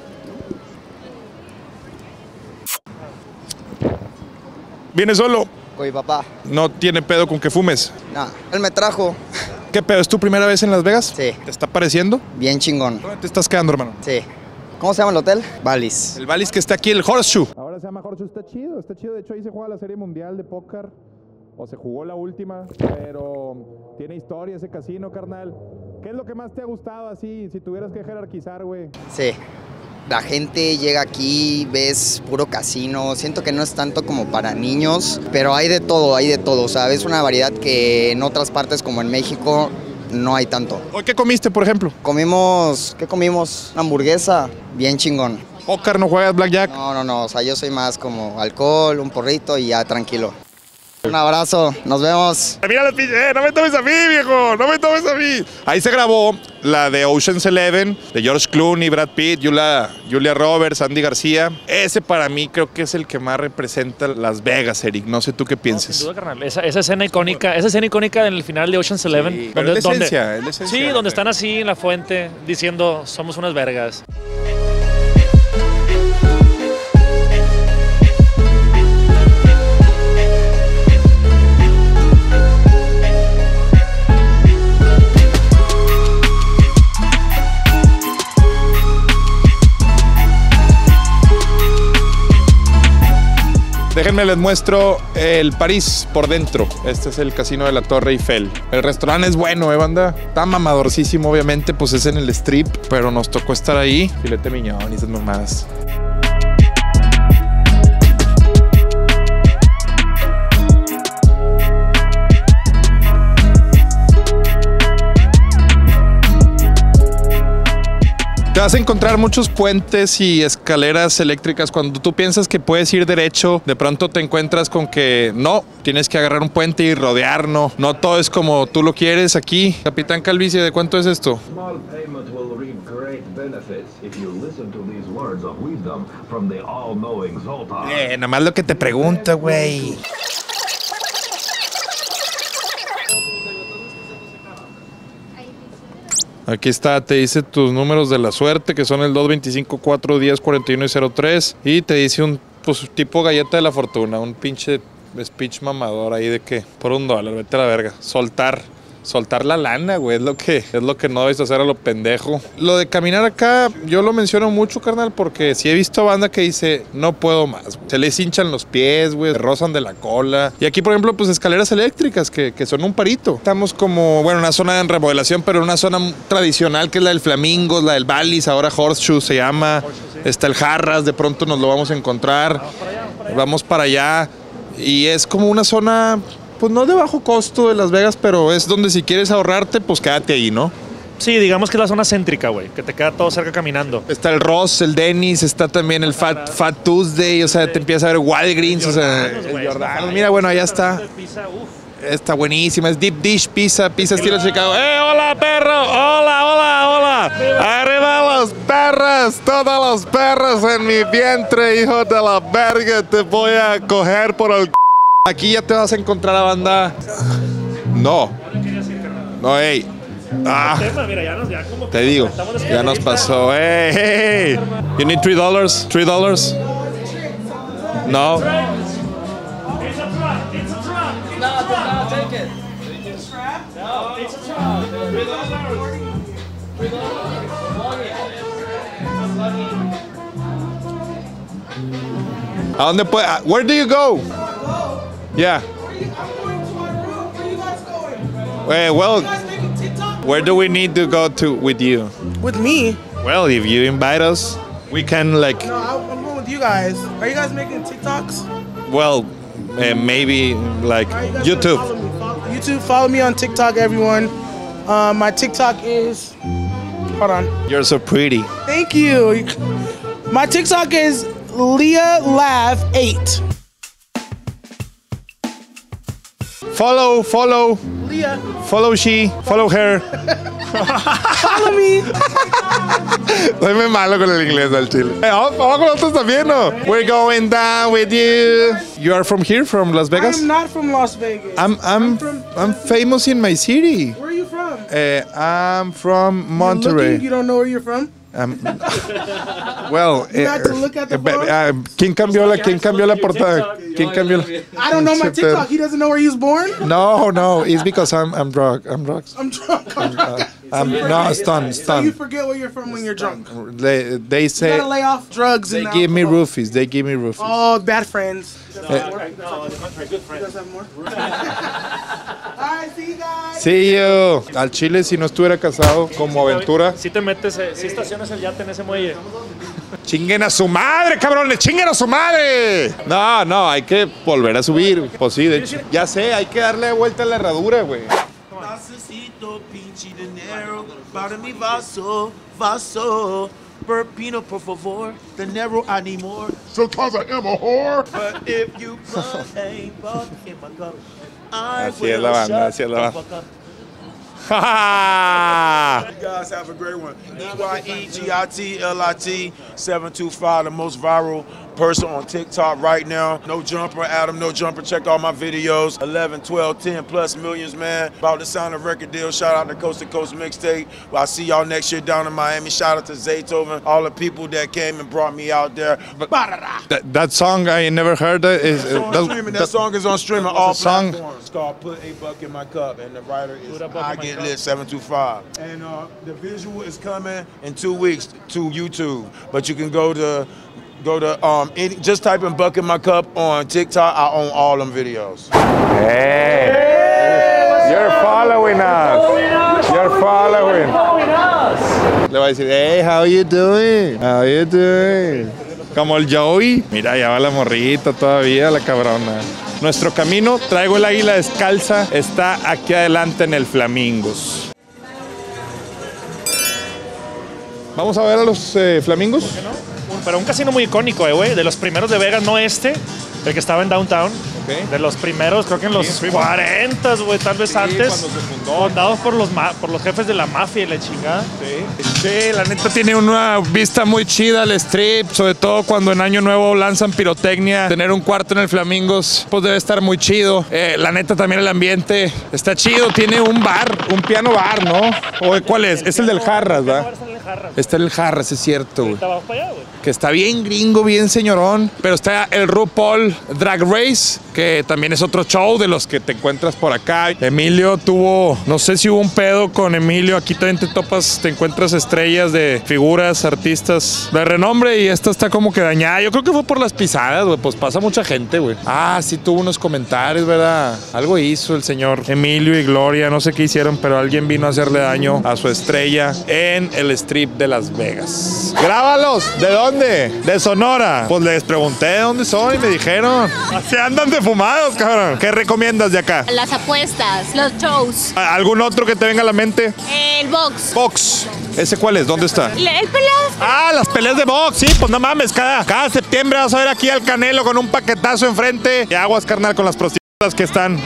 ¿Vienes solo? Con mi papá. ¿No tiene pedo con que fumes? No, él me trajo. ¿Qué pedo? ¿Es tu primera vez en Las Vegas? Sí. ¿Te está pareciendo? Bien chingón. ¿Dónde te estás quedando, hermano? Sí. ¿Cómo se llama el hotel? Bally's. El Bally's que está aquí, el Horseshoe. Ahora se llama Horseshoe, está chido, está chido. De hecho, ahí se juega la Serie Mundial de Póker. O se jugó la última, pero tiene historia ese casino, carnal. ¿Qué es lo que más te ha gustado así, si tuvieras que jerarquizar, güey? Sí. La gente llega aquí, ves puro casino, siento que no es tanto como para niños, pero hay de todo, hay de todo, o sea, ves una variedad que en otras partes como en México no hay tanto. ¿Hoy qué comiste, por ejemplo? Comimos, ¿qué comimos? Una hamburguesa, bien chingón. ¿Póker, no juegas blackjack? No, no, no, o sea, yo soy más como alcohol, un porrito y ya tranquilo. Un abrazo, nos vemos. Mira los pinches, eh, no me tomes a mí, viejo, no me tomes a mí. Ahí se grabó la de Ocean's Eleven, de George Clooney, Brad Pitt, Julia, Julia Roberts, Andy García. Ese para mí creo que es el que más representa Las Vegas, Eric. No sé tú qué piensas. No, sin duda, carnal. Esa, esa escena icónica, esa escena icónica en el final de Ocean's Eleven. Sí, donde, es la esencia, donde, es la esencia. Sí, donde están así en la fuente diciendo somos unas vergas. Déjenme les muestro el París por dentro. Este es el casino de la Torre Eiffel. El restaurante es bueno, ¿eh, banda? Está mamadorcísimo, obviamente, pues es en el strip, pero nos tocó estar ahí. Filete miñón y esas mamadas. Te vas a encontrar muchos puentes y escaleras eléctricas. Cuando tú piensas que puedes ir derecho, de pronto te encuentras con que no, tienes que agarrar un puente y rodear, no. No todo es como tú lo quieres aquí. Capitán Calvicie, ¿de cuánto es esto? Eh, nada más lo que te pregunto, güey. Aquí está, te dice tus números de la suerte, que son el dos, veinticinco, cuatro, diez, cuarenta y uno y cero tres. Y te dice un pues, tipo galleta de la fortuna, un pinche speech mamador ahí de que por un dólar, vete a la verga. Soltar. Soltar la lana, güey, es lo que es lo que no debes hacer a lo pendejo. Lo de caminar acá, yo lo menciono mucho, carnal, porque sí he visto banda que dice, no puedo más, güey. Se les hinchan los pies, güey, se rozan de la cola. Y aquí, por ejemplo, pues escaleras eléctricas que, que son un parito. Estamos como, bueno, una zona en remodelación, pero una zona tradicional que es la del Flamingos, la del Bally's, ahora Horseshoe se llama. Está el Jarras, de pronto nos lo vamos a encontrar. Vamos para allá. Y es como una zona... Pues no de bajo costo de Las Vegas, pero es donde si quieres ahorrarte, pues quédate ahí, ¿no? Sí, digamos que es la zona céntrica, güey, que te queda todo cerca caminando. Está el Ross, el Dennis, está también el Fat, Fat Tuesday, o sea, te empieza a ver Walgreens, o sea, el Jordan. Mira, bueno, allá está. Está buenísima, es Deep Dish Pizza, pizza estilo Chicago. ¡Eh, hola, perro! ¡Hola, hola, hola! ¡Arriba los perros, todos los perros en mi vientre, hijo de la verga, te voy a coger por el c. Aquí ya te vas a encontrar a banda. No. No, ey. Ah. Te digo, ya nos pasó. Hey, hey, hey. You need three dollars? Three dollars? No. No, no, take it. No, it's a trap. Three dollars. Three dollars. ¿A dónde puede? Where do you go? Yeah. Well, well, where do we need to go to with you? With me? Well, if you invite us, we can like. No, I'm going with you guys. Are you guys making TikToks? Well, uh, maybe like Right, you YouTube. Follow me. Follow, YouTube, follow me on TikTok, everyone. Uh, my TikTok is. Hold on. You're so pretty. Thank you. My TikTok is Leah Laugh eight. Follow, follow. Leah. Follow she, follow her. Follow me. Soy muy malo con el inglés al chile. Hey, vamos con nosotros también, ¿no? We're going down with you. You are from here, from Las Vegas? I'm not from Las Vegas. I'm I'm I'm, from, I'm famous in my city. Where are you from? Uh, I'm from Monterrey. You're looking, you don't know where you're from? Um, well, You got to look at the eh, phone? eh, ¿quién cambió la quién cambió la portada? ¿Quién cambió? la- I don't know my TikTok. He doesn't know where he was born? No, no, it's because I'm I'm drunk. I'm drunk. I'm drunk. I'm drunk. I'm you no forget. stunned, So you stunned. forget where you're from when you're drunk. They they You say gotta lay off drugs they and give me alcohol. roofies. They give me roofies. Oh, bad friends. You guys Eh. have more? You guys have more? Alright, see you guys. Sí, yo. Al Chile, si no estuviera casado, como aventura. Si te metes, eh, si estacionas el yate en ese muelle. Chinguen a su madre, cabrones, chinguen a su madre. No, no, hay que volver a subir. Pues sí, de hecho. Ya sé, hay que darle vuelta a la herradura, güey. Necesito pinche dinero para mi vaso, vaso. Burpino, por favor. Dinero, I need more. Sometimes I am a whore. But if you put a buck in my cup, I Así es la banda, así es la banda. You guys have a great one. E Y E G I T L I T seven two five, the most viral person on TikTok right now. No Jumper, Adam, No Jumper. Check all my videos. eleven, twelve, ten plus millions, man. About to sign a record deal. Shout out to Coast to Coast Mixtape. Well, I'll see y'all next year down in Miami. Shout out to Zaytoven, all the people that came and brought me out there. That, that song I never heard it is It's on that- streaming. That, that- song is on streaming What's all the song? platforms. It's called Put a Buck in My Cup, and the writer is I Get Lit seven two five. And uh, the visual is coming in two weeks to YouTube, but you can go to go to um any, just type in Buck in My Cup on TikTok. I own all them videos. Hey, you're following us. You're following. Le voy a decir, hey, how you doing? How you doing? Como el Joey. Mira, ya va la morrita todavía, la cabrona. Nuestro camino, traigo el águila descalza, está aquí adelante en el Flamingos. Vamos a ver a los eh, Flamingos. Pero un casino muy icónico, eh, güey. De los primeros de Vegas, no este, el que estaba en Downtown. Okay. De los primeros, creo que en los Sí, cuarenta, güey, tal vez Sí, antes. cuando se fundó. Fundados por los, ma- por los jefes de la mafia y la chingada. Sí. Sí, la neta tiene una vista muy chida al strip, sobre todo cuando en Año Nuevo lanzan pirotecnia. Tener un cuarto en el Flamingos, pues debe estar muy chido. Eh, la neta también el ambiente está chido. Tiene un bar, un piano bar, ¿no? ¿O cuál es? Es el del Jarras, ¿verdad? Está el Jarras, es cierto, güey. Estaba para allá, güey. Que está bien gringo, bien señorón. Pero está el RuPaul Drag Race, que también es otro show de los que te encuentras por acá. Emilio tuvo, no sé si hubo un pedo con Emilio. Aquí también te topas, te encuentras estrellas de figuras, artistas de renombre. Y esta está como que dañada. Yo creo que fue por las pisadas, güey. Pues pasa mucha gente, güey. Ah, sí tuvo unos comentarios, ¿verdad? Algo hizo el señor Emilio y Gloria. No sé qué hicieron, pero alguien vino a hacerle daño a su estrella en el strip de Las Vegas. ¡Grábalos! ¿De dónde? De Sonora. Pues les pregunté de dónde son y me dijeron. Se andan de fumados, cabrón. ¿Qué recomiendas de acá? Las apuestas, los shows, ¿Algún otro que te venga a la mente? el box, Box. ¿Ese cuál es? ¿Dónde está? el, el peleas. Ah, las peleas de box, sí, pues no mames, cada, cada septiembre vas a ver aquí al Canelo con un paquetazo enfrente. Y aguas, carnal, con las prostitutas que están.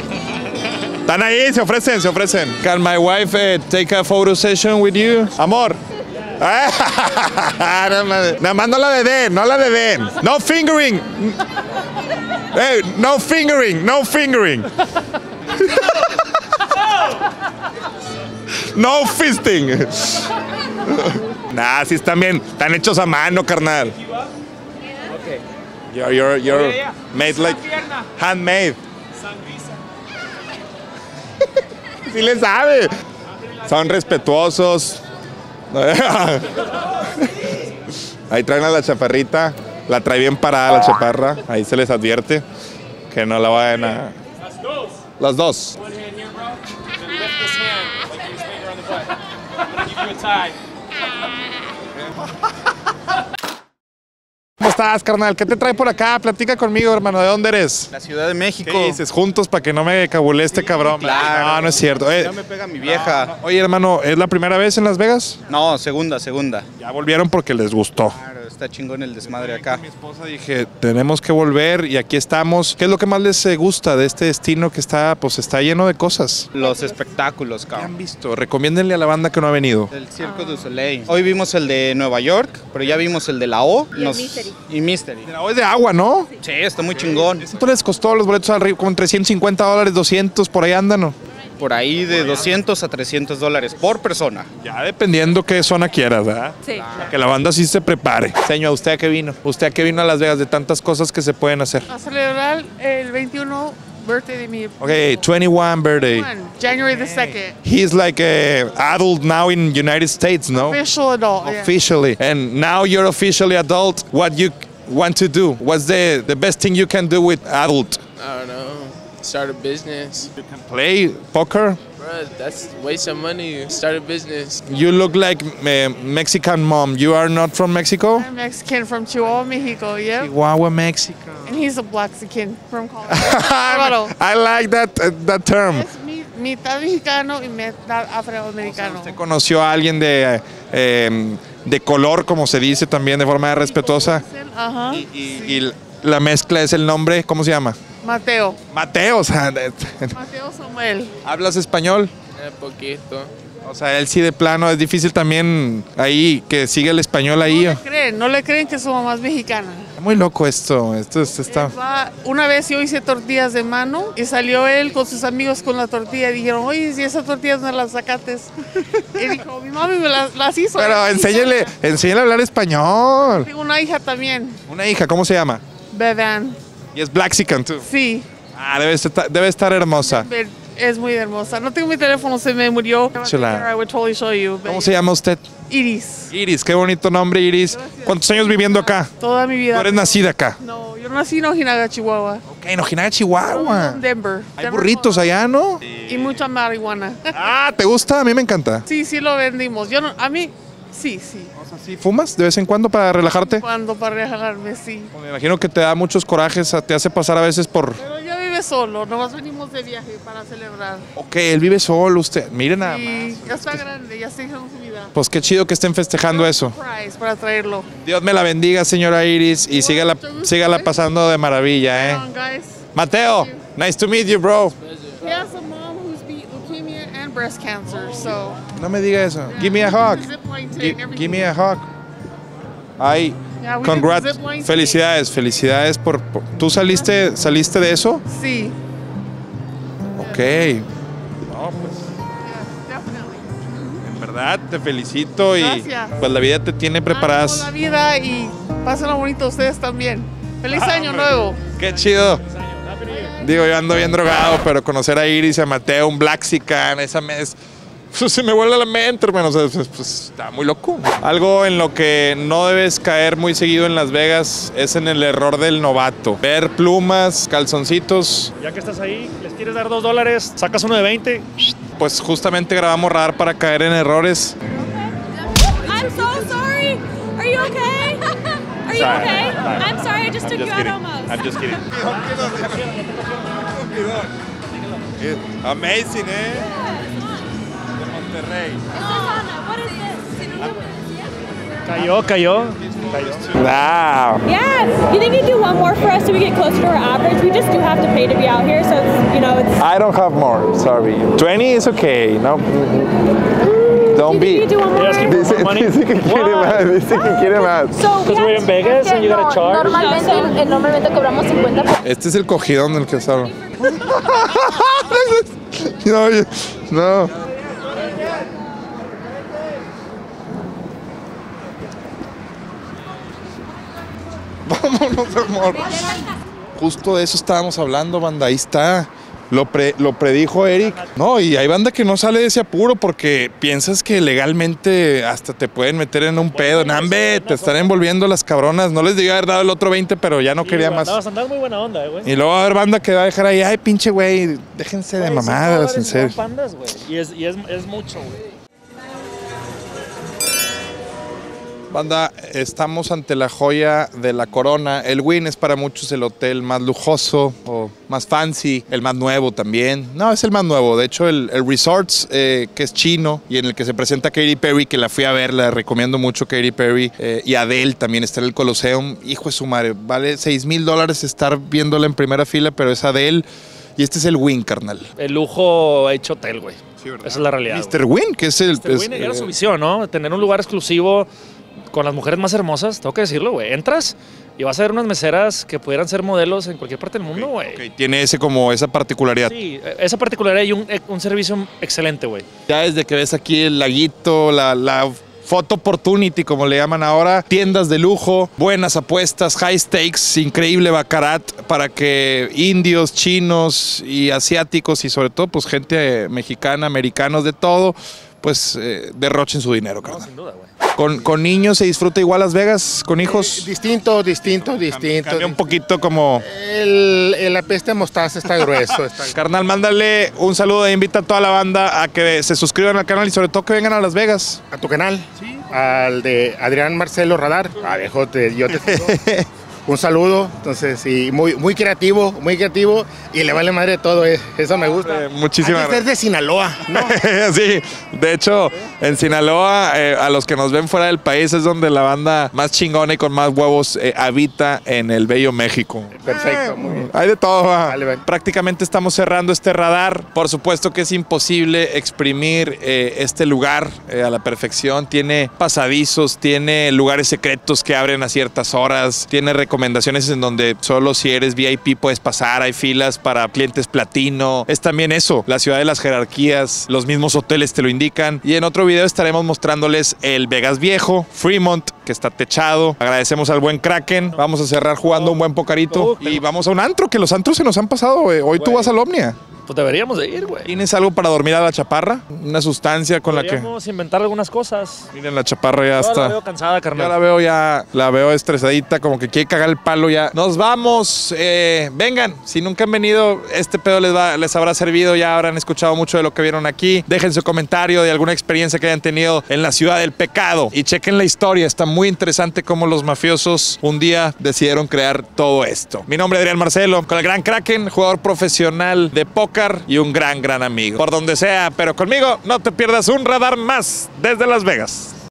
Están ahí, se ofrecen, se ofrecen. Can my wife uh, take a photo session with you? Amor, Nada más no la den, no la den. No fingering. Hey, no fingering, no fingering. No fisting. Nah, sí están bien. Están hechos a mano, carnal. You're, you're, you're made like handmade. Sí le sabe. Son respetuosos. Ahí traen a la chaparrita. La trae bien parada la chaparra. Ahí se les advierte que no la vayan a... Las dos. ¿Cómo estás, carnal? ¿Qué te trae por acá? Platica conmigo, hermano. ¿De dónde eres? La Ciudad de México. ¿Qué dices? Juntos para que no me cabule este sí, cabrón. Claro. No, no es cierto. Eh, ya me pega mi vieja. No, no. Oye, hermano, ¿es la primera vez en Las Vegas? No, segunda, segunda. Ya volvieron porque les gustó. Claro, está chingón el desmadre acá. Mi esposa dije, tenemos que volver y aquí estamos. ¿Qué es lo que más les gusta de este destino que está, pues, está lleno de cosas? Los espectáculos, cabrón. ¿Qué han visto? Recomiéndenle a la banda que no ha venido. El Circo du Soleil. Hoy vimos el de Nueva York, pero ya vimos el de la O. Y Nos... el Mystery. Y Mystery. La O es de agua, ¿no? Sí, está muy chingón. ¿Cuánto les costó los boletos al río? Como trescientos cincuenta dólares, doscientos, por ahí andan, ¿no? Por ahí de doscientos a trescientos dólares por persona. Ya dependiendo qué zona quieras, ¿verdad? Sí. Para que la banda sí se prepare. Señor, ¿usted a qué vino? ¿Usted a qué vino a Las Vegas de tantas cosas que se pueden hacer? A celebrar el veintiuno birthday de mi... Okay, twenty-one birthday. January the second. He's like a adult now in United States, no? Official adult, yeah. Officially. And now you're officially adult. What you want to do? What's the, the best thing you can do with adult? I don't know. Start a business. You can play poker? Bro, that's waste of money. Start a business. You look like a Mexican mom. You are not from Mexico? I'm Mexican from Chihuahua, Mexico, yeah. Chihuahua, Mexico. And he's a Blaxican from Colorado. I like that, uh, that term. Es mi, mitad mexicano y mitad afroamericano. ¿Usted conoció a alguien de, eh, de color, como se dice también, de forma respetuosa? Ajá. Y, y, y la mezcla es el nombre, ¿cómo se llama? Mateo. Mateo, o sea... Mateo Samuel. ¿Hablas español? Eh, poquito. O sea, él sí de plano, es difícil también ahí, que siga el español ahí. No le creen, no le creen que su mamá es mexicana. Es muy loco esto, esto, esto está... Va, una vez yo hice tortillas de mano y salió él con sus amigos con la tortilla y dijeron, oye, si esas tortillas no las sacaste. Y dijo, mi mami me las, las hizo. Pero enséñale, enséñale a hablar español. Tengo una hija también. Una hija, ¿cómo se llama? Bevan. Y es Blaxican, tú. Sí. Ah, debe estar, debe estar hermosa. Es muy hermosa. No tengo mi teléfono, se me murió. Chula. I would totally show you, ¿Cómo se llama usted? Iris. Iris, qué bonito nombre, Iris. Gracias. ¿Cuántos años viviendo acá? Toda mi vida. ¿Tú eres nacida acá? No, yo nací en Ojinaga, Chihuahua. Ok, en Ojinaga, Chihuahua. Denver. Hay burritos allá, ¿no? Y mucha marihuana. Ah, ¿te gusta? A mí me encanta. Sí, sí lo vendimos. Yo no, a mí, sí, sí. ¿Sí fumas de vez en cuando para relajarte? Cuando para relajarme, sí. Me imagino que te da muchos corajes, te hace pasar a veces por... Pero ya vive solo, nomás venimos de viaje para celebrar. Ok, él vive solo, usted. Miren nada más. Sí, ya está grande, ya está en su vida. Pues qué chido que estén festejando eso. Surprise para traerlo. Dios me la bendiga, señora Iris, y sígala, sígala pasando de maravilla, ¿eh? Mateo, nice to meet you, bro. He has a mom who's beat leukemia and breast cancer, so... No me diga eso. Give me a hug. Give, give me a hug. Ay, Yeah, we congrats. did the zip line Felicidades, felicidades por, por... ¿Tú saliste, saliste de eso? Sí. Ok. No, pues... En verdad, te felicito y Gracias. pues la vida te tiene preparadas. Toda la vida y pásenlo bonito ustedes también. Feliz año nuevo. Qué chido. Digo, yo ando bien drogado, pero conocer a Iris y a Mateo, un Blaxican, esa mes... Pues, se me vuelve la mente, hermano. O sea, pues, pues, está muy loco. Algo en lo que no debes caer muy seguido en Las Vegas es en el error del novato. Ver plumas, calzoncitos. Ya que estás ahí, les quieres dar dos dólares, sacas uno de veinte. Pues justamente grabamos Radar para caer en errores. I'm so sorry. Are you okay? Are you Sorry. okay? Sorry. I'm sorry. I just I'm took just you out kidding. almost. I'm just kidding. Amazing, eh? De Monterrey. What is this? Cayó, cayó. Wow. Yeah. You think you'd do one more for us so we get closer to our average? We just do have to pay to be out here, so it's, you know, it's... I don't have more, sorry. twenty is okay, no? Don't be. You do one more. Dice, dice que quiere más, dice que quiere más. Because we're in Vegas and you gotta charge. Normalmente, normalmente cobramos cincuenta pesos. Este es el cogidón del que estaban. No, oye, no. Vámonos, amor. Justo de eso estábamos hablando, banda. Ahí está. Lo, pre, lo predijo Eric. No, y hay banda que no sale de ese apuro porque piensas que legalmente hasta te pueden meter en un pedo. Nambe, te están envolviendo las cabronas. No les debía haber dado el otro veinte, pero ya no sí, quería más. Andabas, andabas muy buena onda, güey. Y luego va a haber banda que va a dejar ahí. Ay, pinche güey, déjense wey, de mamadas, en serio. Pandas, güey. Y, es, y es, es mucho, güey. Banda, estamos ante la joya de la corona. El Wynn es para muchos el hotel más lujoso o más fancy, el más nuevo también. No, es el más nuevo. De hecho, el, el Resorts, eh, que es chino y en el que se presenta Katy Perry, que la fui a ver, la recomiendo mucho, Katy Perry. Eh, y Adele también está en el Colosseum. Hijo de su madre, vale seis mil dólares estar viéndola en primera fila, pero es Adele. Y este es el Wynn, carnal. El lujo hecho hotel, güey. Sí, esa es la realidad. mister Wynn, que es el... mister Wynn era su visión, ¿no? Tener un lugar exclusivo con las mujeres más hermosas, tengo que decirlo, güey. Entras y vas a ver unas meseras que pudieran ser modelos en cualquier parte del mundo, güey. Okay, okay. Tiene ese como esa particularidad. Sí, esa particularidad y un, un servicio excelente, güey. Ya desde que ves aquí el laguito, la, la photo opportunity, como le llaman ahora, tiendas de lujo, buenas apuestas, high stakes, increíble baccarat para que indios, chinos y asiáticos y sobre todo pues gente mexicana, americanos, de todo, pues eh, derrochen su dinero, carnal. No, sin duda, güey. Con, con niños se disfruta igual Las Vegas, con hijos. Eh, distinto, distinto, distinto. Cambia un poquito como... El, el, la peste de mostaza está grueso. Está... Carnal, mándale un saludo e invita a toda la banda a que se suscriban al canal y sobre todo que vengan a Las Vegas. ¿A tu canal? Sí. Al de Adrián Marcelo Radar. Ah, viejo, te, yo te sigo. Un saludo, entonces, sí, muy, muy creativo, muy creativo y le vale madre todo, eh. Eso me gusta. Eh, muchísimas gracias. Es de Sinaloa, ¿no? Sí, de hecho, en Sinaloa, eh, a los que nos ven fuera del país, es donde la banda más chingona y con más huevos eh, habita en el bello México. Perfecto, muy bien. Hay de todo, va. Vale, vale. Prácticamente estamos cerrando este radar. Por supuesto que es imposible exprimir eh, este lugar eh, a la perfección. Tiene pasadizos, tiene lugares secretos que abren a ciertas horas, tiene recomendaciones en donde solo si eres V I P puedes pasar, hay filas para clientes platino. Es también eso, la ciudad de las jerarquías, los mismos hoteles te lo indican. Y en otro video estaremos mostrándoles el Vegas Viejo, Fremont, que está techado. Agradecemos al buen Kraken. Vamos a cerrar jugando un buen pocarito y vamos a un antro, que los antros se nos han pasado, güey. Hoy tú vas al Omnia. Pues deberíamos de ir, güey. ¿Tienes algo para dormir a la chaparra? Una sustancia con la que... Podríamos inventar algunas cosas. Miren, la chaparra ya Yo está... la veo cansada, carnal. Ya la veo ya... La veo estresadita, como que quiere cagar el palo ya. ¡Nos vamos! Eh, vengan, si nunca han venido, este pedo les, va, les habrá servido. Ya habrán escuchado mucho de lo que vieron aquí. Dejen su comentario de alguna experiencia que hayan tenido en la ciudad del pecado. Y chequen la historia. Está muy interesante cómo los mafiosos un día decidieron crear todo esto. Mi nombre es Adrián Marcelo, con el gran Kraken, jugador profesional de póker y un gran gran amigo. Por donde sea, pero conmigo no te pierdas un radar más desde Las Vegas.